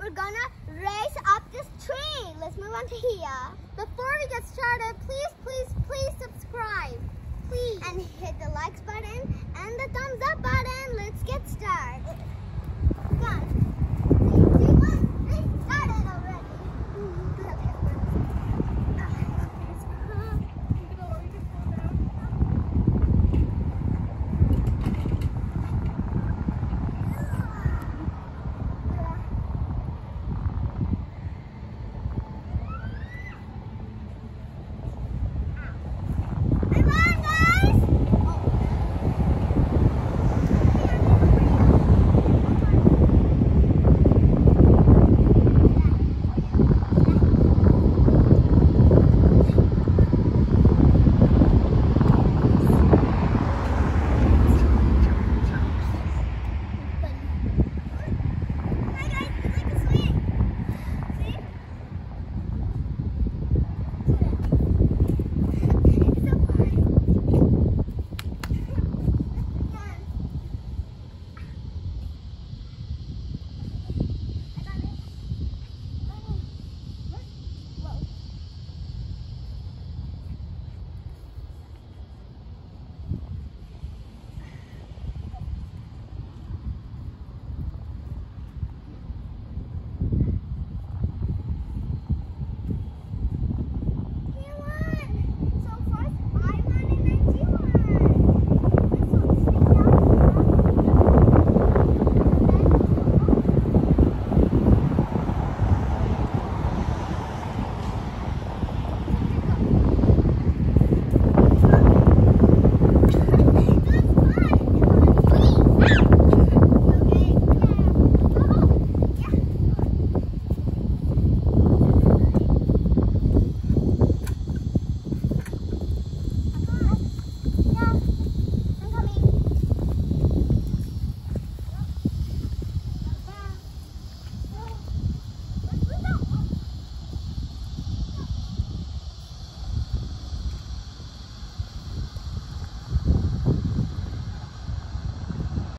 we're gonna raise up this tree. Let's move on to here. Before we get started, please subscribe. Please. And hit the likes button and the thumbs